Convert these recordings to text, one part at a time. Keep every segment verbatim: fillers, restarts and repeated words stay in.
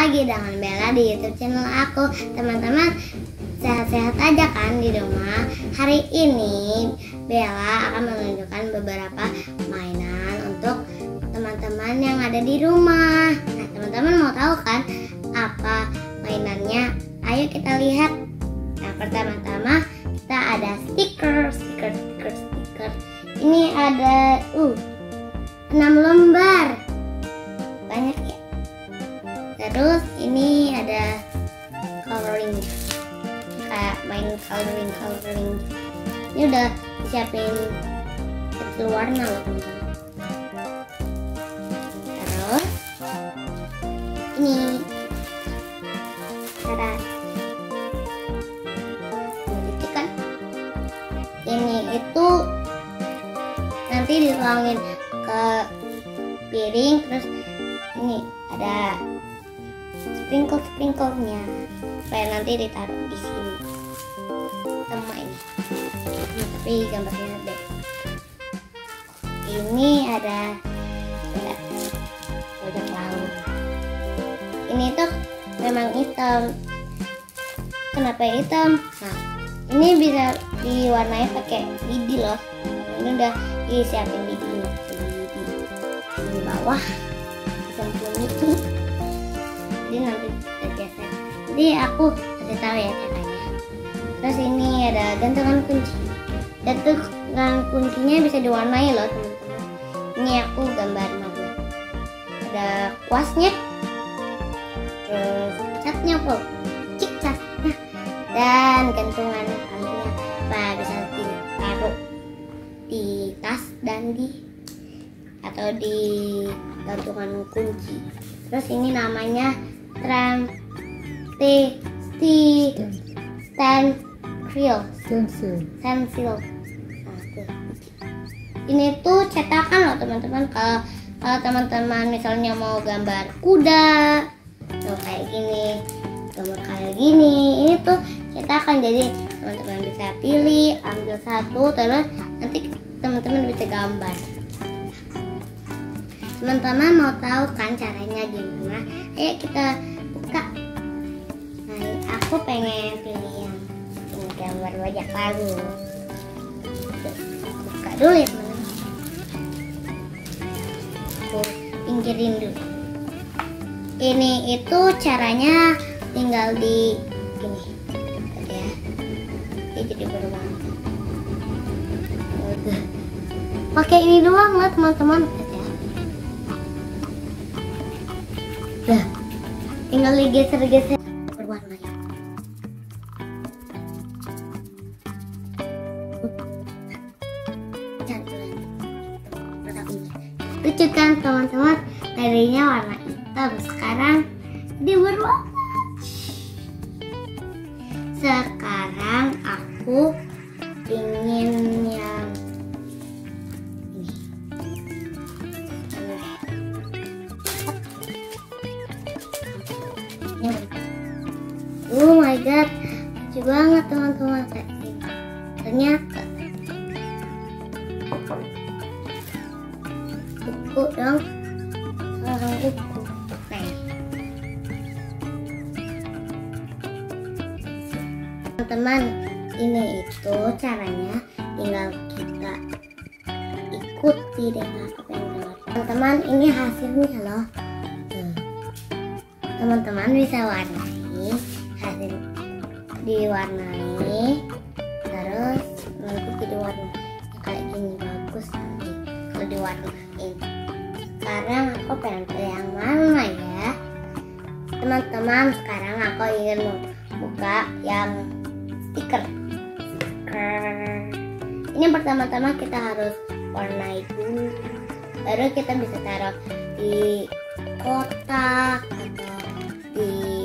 lagi dengan Bella di YouTube channel aku. Teman-teman sehat-sehat aja kan di rumah? Hari ini Bella akan menunjukkan beberapa mainan untuk teman-teman yang ada di rumah. Nah, teman-teman mau tahu kan apa mainannya? Ayo kita lihat. Nah, pertama-tama kita ada stiker, stiker, stiker, stiker. Ini ada uh enam lembar. Banyak ya. Terus ini ada coloring, kayak main coloring coloring. Ini udah disiapin pensil warna loh teman-teman. Terus ini cara kan ini itu nanti dituangin ke piring, terus ini ada sprinkle sprinkle-nya supaya nanti ditaruh di sini sama ini. Nah, tapi gambarnya ada. Ini ada bajak laut. Ini tuh memang hitam. Kenapa hitam? Nah, ini bisa diwarnai pakai lidi loh. Ini udah disiapin lidinya. Di bawah sempurna itu. Jadi nanti kita geser. Jadi aku kasih tahu ya caranya. Terus ini ada gantungan kunci. Gantungan kuncinya bisa diwarnai loh teman-teman. Ini aku gambar magnet. Ada kuasnya. Terus catnya kok. Cik cas. Nah, dan gantungan talinya. Nah, bisa ditaruh di tas dan di atau di gantungan kunci. Terus ini namanya tram T T stencil stencil. Nah, ini tuh cetakan loh teman-teman. Kalau kalau teman-teman misalnya mau gambar kuda, tuh kayak gini, gambar kayak gini, ini tuh cetakan. Jadi teman-teman bisa pilih, ambil satu, terus nanti teman-teman bisa gambar. Teman-teman mau tahu kan caranya gimana? Ayo kita buka. Nah, aku pengen pilih yang ini gambar bajak laut. Buka dulu ya teman. Aku pinggirin dulu. Ini itu caranya tinggal di gini, ya. Ini jadi berwarna. Pakai ini doang lah teman-teman. Nah, tinggal digeser-geser berwarna ya. Lucu kan teman-teman? Tadinya warna hitam, sekarang dia berwarna. Sekarang aku ingin yang oh my god, lucu banget teman-teman. Kayak gini. Ternyata kuku dong, seorang kuku. Nah, teman-teman, ini itu caranya tinggal kita ikuti dengan apa yang dibuat. Teman-teman, ini hasilnya loh. Teman-teman bisa warnai, hasil diwarnai, terus nanti jadi warna kayak gini, bagus nanti kalau diwarnain. Sekarang aku pengen pilih yang mana ya teman-teman? Sekarang aku ingin membuka yang stiker. Stiker ini pertama-tama kita harus warnai dulu, baru kita bisa taruh di kotak atau di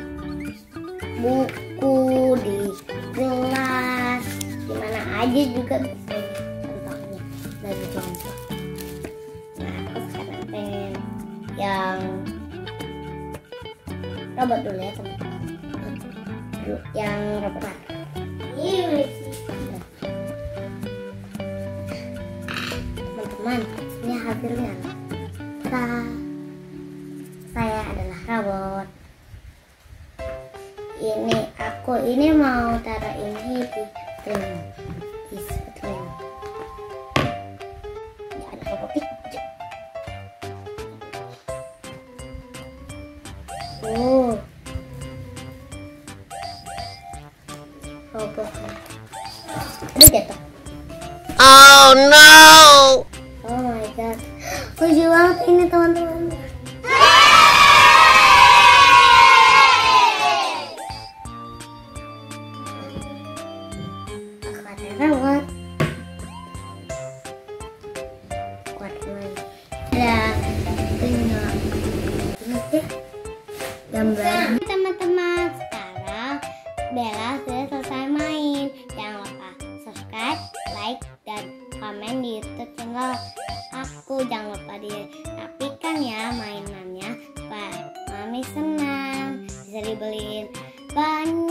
buku, di gelas, dimana aja juga bisa contohnya dari contoh. Nah, aku sekarang pengen yang robot dulu ya teman-teman. Yang robot ini teman-teman, ini hasilnya. Ta saya adalah robot. ini aku ini mau taruh ini di telinga, di telinga. Ya, ada kopi. Oh, kopi. Aduh, jatuh. Oh no! Oh my god, lucu banget ini teman-teman. Rawat kuat lagi ada tinggal gambar. Teman-teman, sekarang Bella sudah selesai main. Jangan lupa subscribe, like, dan komen di YouTube channel aku. Jangan lupa dirapikan ya mainannya supaya mami senang, bisa dibeliin banyak.